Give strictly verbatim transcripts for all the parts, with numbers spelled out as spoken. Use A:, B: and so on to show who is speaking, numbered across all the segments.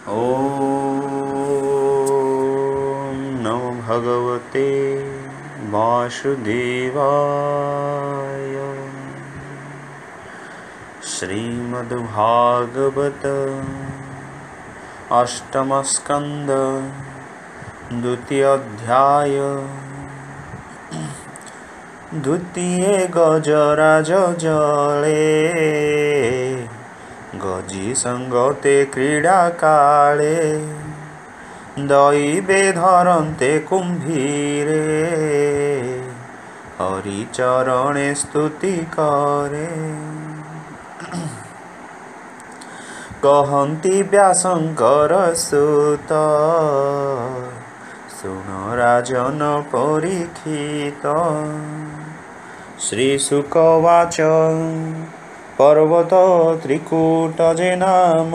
A: ॐ नमो भगवते वासुदेवाय। श्रीमद्भागवत अष्टम स्कंद द्वितीय अध्याय। द्वितीय गजराज जले गजी संगते क्रीड़ा काले दैवे धरन्ते कुंभीरे हरिचरणे स्तुति करे। कहन्ति व्यासंकर सुत सुन राजन परीक्षित। श्रीशुकवाच पर्वत त्रिकूटजे नाम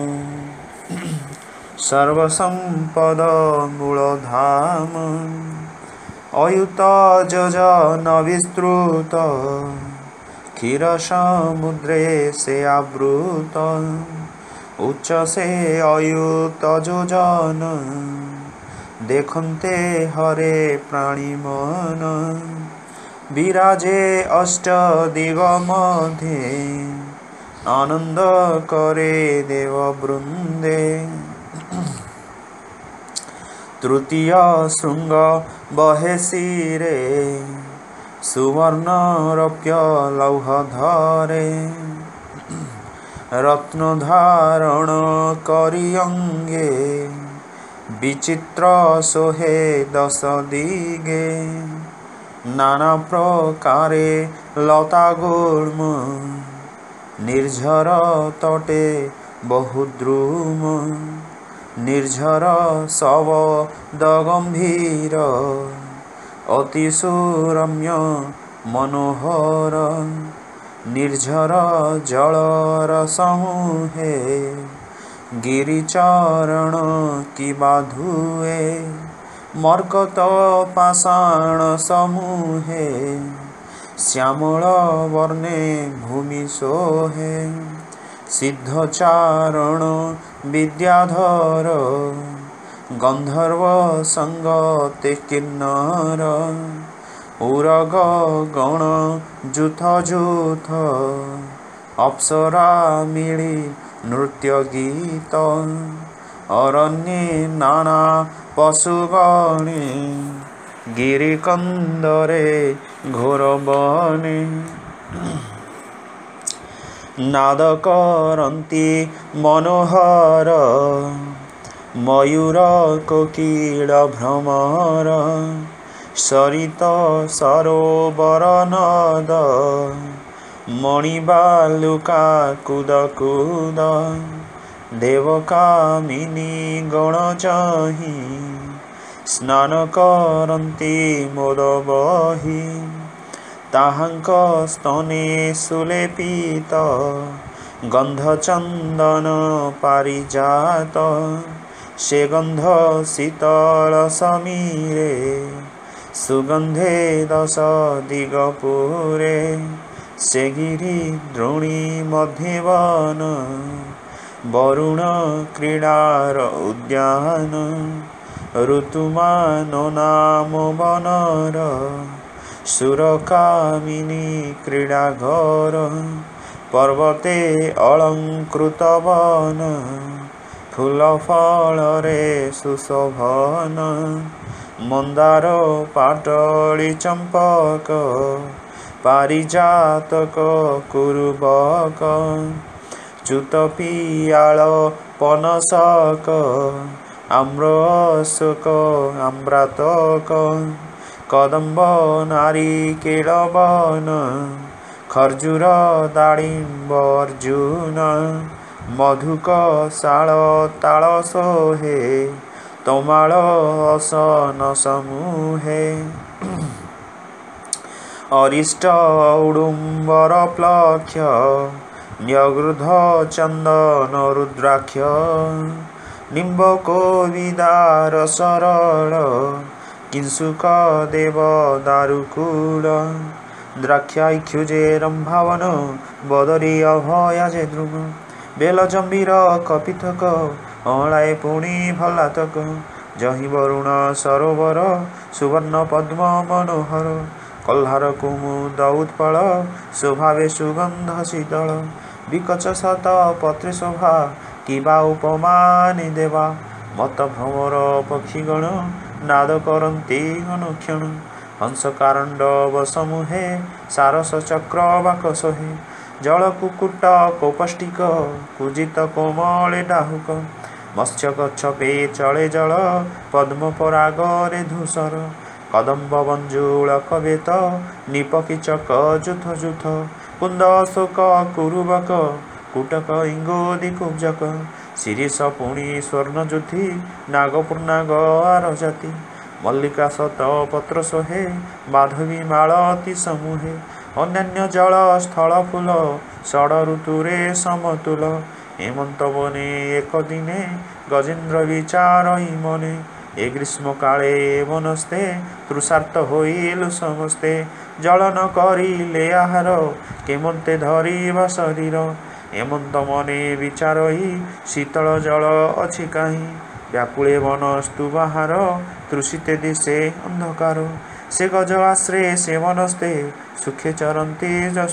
A: सर्वसंपद मूलधाम अयुत योजन विस्तृत क्षीर समुद्रे से आवृत उच्च से अयुत योजन देखन्ते हरे प्राणी मन विराजे अष्ट दिग मध्ये आनंद करे देव वृंदे। तृतीय शृंग बहे शिरे सुवर्ण रौप्य लौह धरे रत्न धारण करि अंगे विचित्र सोहे दश दिगे। नाना प्रकारे लता गुल्म निर्झर तटे बहुद्रुम निर्झर शब्द गंभीर अति सुरम्य मनोहर निर्झर जलर समूहे गिरिचरण की बाधुए मर्कत पाषाण समूहे श्यामल वर्णे भूमि सोहे सिद्धचारण विद्याधर गंधर्व संगते किन्नर उरग गण जुथ जुथ अप्सरा मिली नृत्य गीत अरण्ये नाना पशुगणे गिरिकंदरे घोर बने नाद करन्ति मनोहर मयूर कोकिल भ्रमर सरित सरोवर नद मणिबालुका कुद कुद देवकामिनी गण चाहि स्नान करन्ति मोद बहि ताहांक स्तने सुलेपित गंध चंदन पारिजात से गंध शीतल समीरे सुगंधे दश दिगपुरे से गिरि द्रोणी मध्यवन वरुण क्रीडार उद्यान ऋतुमान नाम बनर सुरकामिनी क्रीडाघर पर्वते अलंकृत वन फूल फलरे सुशोभन मंदार पाटली चंपक पारिजातक कुरुबक च्युत पियाल पनसक आम्र अशोक आम्रातक कदम्ब नारिकेल वन खर्जूर दाड़िम्ब अर्जुन मधुक शाल ताल सोहे तमाल असन समूहे अरिष्ट उडुम्बर प्लक्ष न्यगृध चंदन रुद्राक्ष निम्बको विदार सरल किंसुक देव दारुकूल द्राक्षाख्युजे रंभावन बदरी अभयाजे द्रुम ବେଲ ଜମ୍ବିର କପିଥକ ଅଁଳାଏ ପୁଣି ଭଲାତକ। ଯହିଁ ବରୁଣ ସରୋବର ସୁବର୍ଣ୍ଣ ପଦ୍ମ ମନୋହର। କହ୍ଲାର କୁମୁଦ ଉତ୍ପଳ ଶୋଭାବେ ସୁଗନ୍ଧ ଶୀତଳ। ବିକଚ ଶତ ପତ୍ରେ ଶୋଭା କିବା ଉପମାନି ଦେବା। ମତ ଭ୍ରମର ପକ୍ଷୀଗଣ ନାଦ କରନ୍ତି ଅନୁକ୍ଷଣ। ହଂସ କାରଣ୍ଡ ବସମୁହେ ସାରସ ଚକ୍ର ବାକ ସୋହେ। ଜଳ କୁକୁଟ କୌପଷ୍ଟିକ କୁଜିତ କୋମଳେ ଡାହୁକ। ମତ୍ସ୍ୟ କଚ୍ଛପେ ଚଳେ ଜଳ ପଦ୍ମ ପରାଗରେ ଧୂସର। କଦମ୍ବ ବଞ୍ଜୁଳ କବେତ ନିପକିଚକ ଯୁଥ ଯୁଥ। କୁନ୍ଦ ଅଶୋକ କୁରୁବକ କୁଟକ ଇଙ୍ଗୋଦି କୁବ୍ଜକ। ଶିରୀଷ ପୁଣି ସ୍ୱର୍ଣ୍ଣଜ୍ୟୋତି ନାଗପୂର୍ଣ୍ଣାଗ ଆର ଜାତି। ମଲ୍ଲିକା ଶତ ପତ୍ର ଶୋହେ ମାଧବୀ ମାଳତୀ ସମୂହେ। ଅନ୍ୟାନ୍ୟ ଜଳ ସ୍ଥଳ ଫୁଲ ଷଡ଼ ଋତୁରେ ସମତୁଲ। ହେମନ୍ତ ବନେ ଏକ ଦିନେ ଗଜେନ୍ଦ୍ର ବିଚାରଇ ମନେ। ଏ ଗ୍ରୀଷ୍ମ କାଳେ ବନସ୍ତେ ତୃଷାର୍ତ୍ତ ହୋଇଲୁ ସମସ୍ତେ। ଜଳ ନ କରିଲେ ଆହାର କେମନ୍ତେ ଧରିବା ଶରୀର। ହେମନ୍ତ ମନେ ବିଚାରଇ ଶୀତଳ ଜଳ ଅଛି କାହିଁ। ବ୍ୟାକୁଳେ ବନସ୍ତୁ ବାହାର ତୃଷିତେ ଦିଶେ ଅନ୍ଧକାର। ସେ ଗଜ ଆଶ୍ରେ ସେ ବନସ୍ତେ ସୁଖେ ଚରନ୍ତି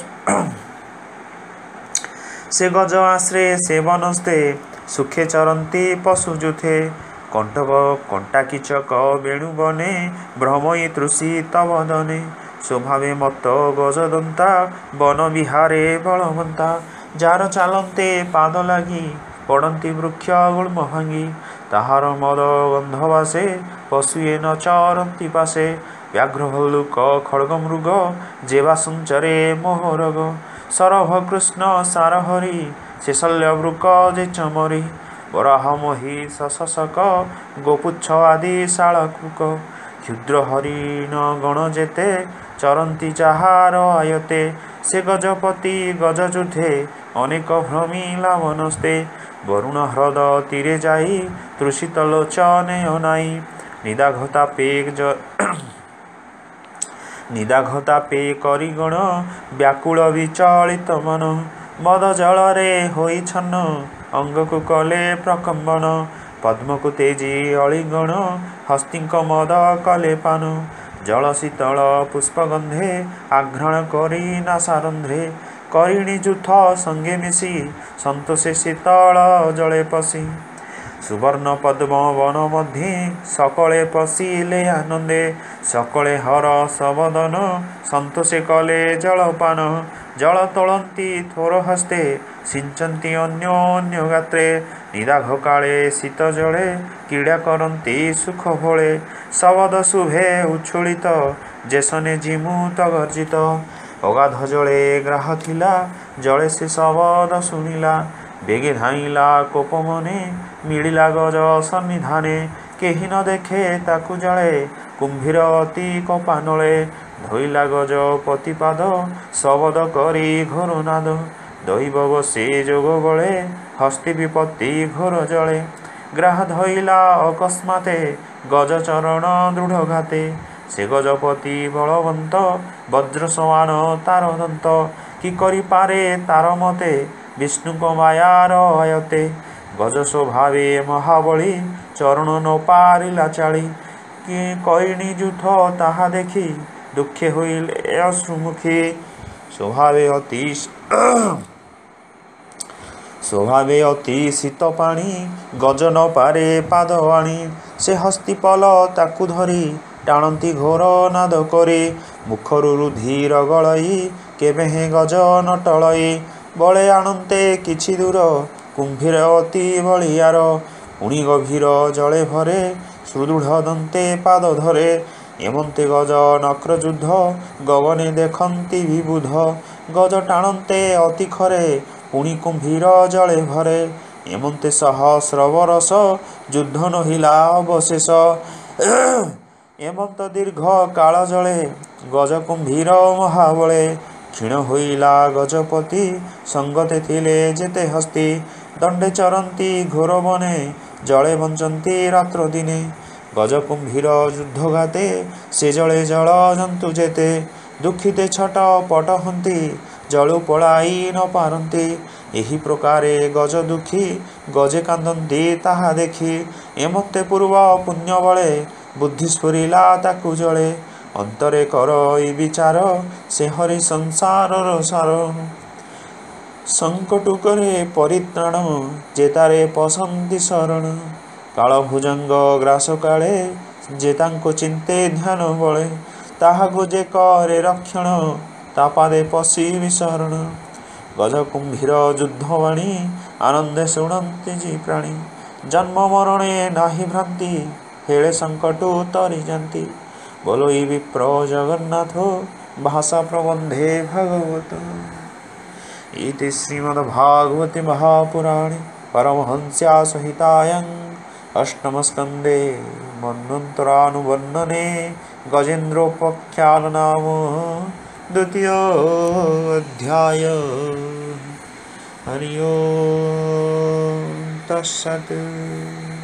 A: ସେ ଗଜ ଆଶ୍ରେ ସେ ବନସ୍ତେ ସୁଖେ ଚରନ୍ତି ପଶୁ ଯୁଥେ। କଣ୍ଟକ କଣ୍ଟା କିଚକ ବେଣୁ ବନେ ଭ୍ରମଇ ତୃଷିତ ବଦନେ। ଶୋଭାବେ ମତ ଗଜଦନ୍ତା ବନ ବିହାରେ ବଳବନ୍ତା। ଯାର ଚାଲନ୍ତେ ପାଦ ଲାଗି ପଡ଼ନ୍ତି ବୃକ୍ଷ ଗୁଳ୍ମ ଭାଙ୍ଗି। ତାହାର ମଦ ଗନ୍ଧ ବାସେ ପଶୁଏ ନ ଚରନ୍ତି ପାଶେ। ବ୍ୟାଘ୍ର ଭଲ୍ଲୁକ ଖଡ଼୍ଗ ମୃଗ ଯେବା ସଞ୍ଚରେ ମୋହରଗ। ସରଭ କୃଷ୍ଣ ସାରହରି ସେ ଶଲ୍ୟ ବୃକ ଯେ ଚମରି। ବରାହ ମହିଷ ଶଶକ ଗୋପୁଚ୍ଛ ଆଦି ଶାଳକୃକ। କ୍ଷୁଦ୍ର ହରିଣ ଗଣ ଯେତେ ଚରନ୍ତି ଯାହାର ଆୟତେ। ସେ ଗଜପତି ଗଜଯୁଧେ ଅନେକ ଭ୍ରମିଲା ବନସ୍ତେ। ବରୁଣ ହ୍ରଦ ତୀରେ ଯାଇ ତୃଷିତ ଲୋଚନେ ଅନାଇ। ନିଦାଘ ତାପେ ନିଦାଘ ତାପେ କରିଗଣ ବ୍ୟାକୁଳ ବିଚଳିତ ମନ। ମଦ ଜଳରେ ହୋଇ ଛନ୍ନ ଅଙ୍ଗକୁ କଲେ ପ୍ରକମ୍ପନ। ପଦ୍ମକୁ ତେଜି ଅଳିଗଣ ହସ୍ତୀଙ୍କ ମଦ କଲେ ପାନ। ଜଳ ଶୀତଳ ପୁଷ୍ପଗନ୍ଧେ ଆଘ୍ରାଣ କରି ନାସାରନ୍ଧ୍ରେ। କରିଣି ଯୁଥ ସଙ୍ଗେ ମିଶି ସନ୍ତୋଷେ ଶୀତଳ ଜଳେ ପଶି। ସୁବର୍ଣ୍ଣ ପଦ୍ମ ବନ ମଧ୍ୟେ ସକଳେ ପଶିଲେ ଆନନ୍ଦେ। ସକଳେ ହରଷ ବଦନ ସନ୍ତୋଷେ କଲେ ଜଳପାନ। ଜଳ ତୋଳନ୍ତି ଥୋର ହସ୍ତେ ସିଞ୍ଚନ୍ତି ଅନ୍ୟୋନ୍ୟ ଗାତ୍ରେ। ନିଦାଘ କାଳେ ଶୀତ ଜଳେ କ୍ରୀଡ଼ା କରନ୍ତି ସୁଖ ଭୋଳେ। ଶବଦ ଶୁଭେ ଉଚ୍ଛୁଳିତ ଯେସନେ ଜିମୁତ ଗର୍ଜିତ। ଅଗାଧ ଜଳେ ଗ୍ରାହ ଥିଲା ଜଳେ ସେ ଶବଦ ଶୁଣିଲା। ବେଗେ ଧାଇଁଲା କୋପ ମନେ ମିଳିଲା ଗଜ ସନ୍ନିଧାନେ। କେହି ନ ଦେଖେ ତାକୁ ଜଳେ କୁମ୍ଭୀର ଅତି କୋପାନଳେ। ଧୋଇଲା ଗଜପତି ପାଦ ଶବଦ କରି ଘୋର ନାଦ। ଦୈବ ବସେ ଯୋଗ ବଳେ ହସ୍ତି ବିପତ୍ତି ଘୋର ଜଳେ। ଗ୍ରାହ ଧଇଲା ଅକସ୍ମାତେ ଗଜ ଚରଣ ଦୃଢ଼ ଘାତେ। ସେ ଗଜପତି ବଳବନ୍ତ ବଜ୍ର ସମାନ ତାର ଦନ୍ତ। କି କରିପାରେ ତାର ମତେ ବିଷ୍ଣୁଙ୍କ ମାୟାର ଆୟତେ। ଗଜ ସ୍ୱଭାବେ ମହାବଳୀ ଚରଣ ନ ପାରିଲା ଚାଳି। କି କରିଣି ଯୁଥ ତାହା ଦେଖି ଦୁଃଖେ ହୋଇଲେ ଅଶ୍ରୁମୁଖୀ। ସ୍ୱଭାବେ ଅତି ସ୍ୱଭାବେ ଅତି ଶୀତ ପାଣି ଗଜ ନ ପାରେ ପାଦ ଆଣି। ସେ ହସ୍ତିପଲ ତାକୁ ଧରି ଟାଣନ୍ତି ଘୋର ନାଦ କରି। ମୁଖରୁ ରୁଧିର ଗଳଇ କେବେ ହେଁ ଗଜ ନ ଟଳଇ। ବଳେ ଆଣନ୍ତେ କିଛି ଦୂର କୁମ୍ଭୀର ଅତି ବଳିୟାର। ପୁଣି ଗଭୀର ଜଳେ ଭରେ ସୁଦୃଢ଼ ଦନ୍ତେ ପାଦ ଧରେ। ଏମନ୍ତେ ଗଜ ନକ୍ର ଯୁଦ୍ଧ ଗଗନେ ଦେଖନ୍ତି ବିବୁଧ। ଗଜ ଟାଣନ୍ତେ ଅତି ଖରେ ପୁଣି କୁମ୍ଭୀର ଜଳେ ଭରେ। ଏମନ୍ତେ ସହସ୍ର ବରଷ ଯୁଦ୍ଧ ନହିଲା ଅବଶେଷ। ଏମନ୍ତ ଦୀର୍ଘ କାଳ ଜଳେ ଗଜ କୁମ୍ଭୀର ମହାବଳେ। କ୍ଷୀଣ ହୋଇଲା ଗଜପତି ସଙ୍ଗତେ ଥିଲେ ଯେତେ ହସ୍ତି। ଦଣ୍ଡେ ଚରନ୍ତି ଘୋର ବନେ ଜଳେ ବଞ୍ଚନ୍ତି ରାତ୍ର ଦିନେ। ଗଜ କୁମ୍ଭୀର ଯୁଦ୍ଧ ଘାତେ ସେ ଜଳେ ଜଳ ଜନ୍ତୁ ଯେତେ। ଦୁଃଖିତେ ଛଟ ପଟ ହନ୍ତି ଜଳୁ ପଳାଇ ନ ପାରନ୍ତି। ଏହି ପ୍ରକାରେ ଗଜ ଦୁଃଖୀ ଗଜେ କାନ୍ଦନ୍ତି ତାହା ଦେଖି। ଏମତେ ପୂର୍ବ ପୁଣ୍ୟ ବଳେ ବୁଦ୍ଧି ସ୍ଫୁରିଲା ତାକୁ ଜଳେ। ଅନ୍ତରେ କର ଏଇ ବିଚାର ସେ ହରି ସଂସାରର ସାର। ସଙ୍କଟୁକରେ ପରିତ୍ରାଣ ଯେ ତାରେ ପସନ୍ତି ଶରଣ। କାଳ ଭୁଜଙ୍ଗ ଗ୍ରାସ କାଳେ ଯେ ତାଙ୍କୁ ଚିନ୍ତେ ଧ୍ୟାନ ବଳେ। ତାହାକୁ ଯେ କରେ ରକ୍ଷଣ ତା ପାଦେ ପଶିବି ଶରଣ। ଗଜ କୁମ୍ଭୀର ଯୁଦ୍ଧବାଣୀ ଆନନ୍ଦେ ଶୁଣନ୍ତି ଯେ ପ୍ରାଣୀ। ଜନ୍ମ ମରଣେ ନାହିଁ ଭ୍ରାନ୍ତି ହେଳେ ସଙ୍କଟୁ ତରି ଯାନ୍ତି। ବୋଲୋଇ ବିପ୍ର ଜଗନ୍ନାଥ ଭାଷା ପ୍ରବନ୍ଧେ ଭାଗବତ। ଇତି ଶ୍ରୀମଦ୍ଭାଗବତେ ମହାପୁରାଣେ परमहंस्या सहितायां अष्टमस्कन्धे मन्वन्तरानुवर्णने गजेन्द्रोपाख्यान नाम द्वितीयोऽध्याय। हरि ओं तत्सत्।